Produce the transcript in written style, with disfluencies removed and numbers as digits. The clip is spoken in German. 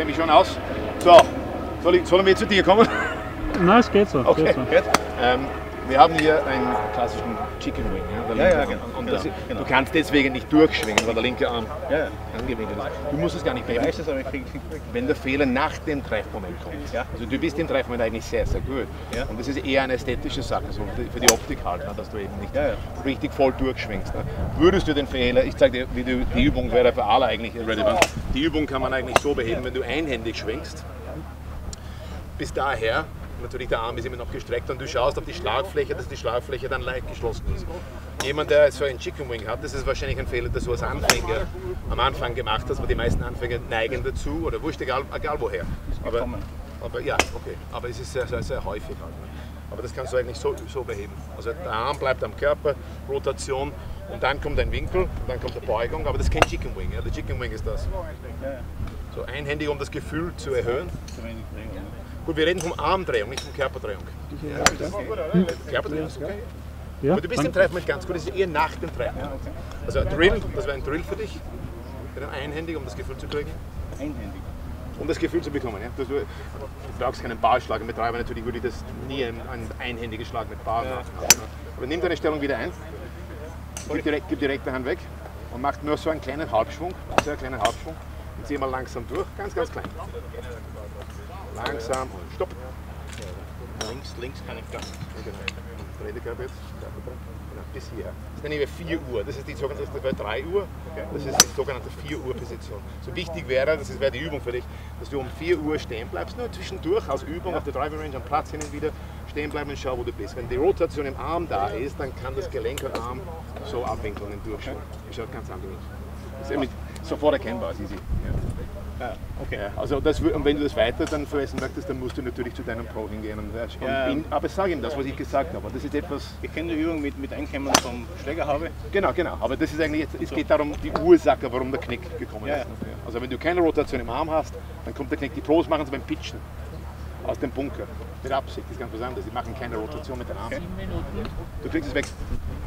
kenne mich schon aus. So, sollen wir zu dir kommen? Nein, es geht so. Okay, geht so. gut. Wir haben hier einen klassischen Chicken Wing. Ja, genau. Und du kannst deswegen nicht durchschwingen, weil der linke Arm angewinkelt ist. Du musst es gar nicht beheben. Ich weiß es, aber ich kriege Wenn der Fehler nach dem Treffmoment kommt. Ja. Also du bist im Treffmoment eigentlich sehr, sehr gut. Ja. Und das ist eher eine ästhetische Sache, so für die Optik halt, dass du eben nicht richtig voll durchschwingst. Würdest du den Fehler, ich zeige dir, wie du, die Übung wäre für alle eigentlich relevant. Die Übung kann man eigentlich so beheben, wenn du einhändig schwingst. Bis daher, natürlich der Arm ist immer noch gestreckt und du schaust auf die Schlagfläche, dass die Schlagfläche dann leicht geschlossen ist. Jemand, der so einen Chicken Wing hat, das ist wahrscheinlich ein Fehler, dass du als Anfänger am Anfang gemacht hast, weil die meisten Anfänger neigen dazu, oder wurscht, egal woher. Aber ja, okay. Aber es ist sehr, sehr, sehr häufig halt. Aber das kannst du eigentlich so beheben. Also der Arm bleibt am Körper, Rotation und dann kommt ein Winkel, dann kommt eine Beugung, aber das ist kein Chicken Wing. Ja? Der Chicken Wing ist das. So einhändig, um das Gefühl zu erhöhen. Gut, wir reden von Armdrehung, nicht von Körperdrehung. Körperdrehung ist okay. Ja, Aber du bist im Treffmoment ganz gut, das ist eher nach dem Treffmoment. Also ein Drill, das wäre ein Drill für dich. Einhändig, um das Gefühl zu kriegen. einhändig. Um das Gefühl zu bekommen. Ja? Du brauchst keinen Ballschlag mit Treiber, natürlich würde ich das nie ein einhändiges Schlag mit Ball machen. Aber nimm deine Stellung wieder ein, gib die rechte Hand weg und mach nur so einen kleinen Halbschwung, sehr kleinen Halbschwung und zieh mal langsam durch, ganz, ganz klein. Langsam und stopp. Links kann ich gar nicht. Genau. Dreh die Körper jetzt. Genau, bis hierher. Das nennen wir 4 Uhr. Das ist die sogenannte 3 Uhr. Das ist die sogenannte 4 Uhr Position. So wichtig wäre, das wäre die Übung für dich, dass du um 4 Uhr stehen bleibst. Nur zwischendurch als Übung auf der Driving Range am Platz hin und wieder stehen bleiben und schau, wo du bist. Wenn die Rotation im Arm da ist, dann kann das Gelenk und Arm so abwinkeln und durchschauen. Das schaut ganz anders aus. Das ist sofort erkennbar, ist easy. Ja, okay. Ja, also und wenn du das weiter dann verbessern möchtest, dann musst du natürlich zu deinem Pro hingehen. Aber sag ihm das, was ich gesagt habe. Das ist etwas. Ich kenne die Übung mit Einkämmen vom Schlägerhaube. Genau. Aber das ist eigentlich es geht darum, die Ursache, warum der Knick gekommen ist. Also wenn du keine Rotation im Arm hast, dann kommt der Knick. Die Pros machen es beim Pitchen aus dem Bunker. Mit Absicht, das ist ganz was anderes. Die machen keine Rotation mit den Armen. Du kriegst es weg.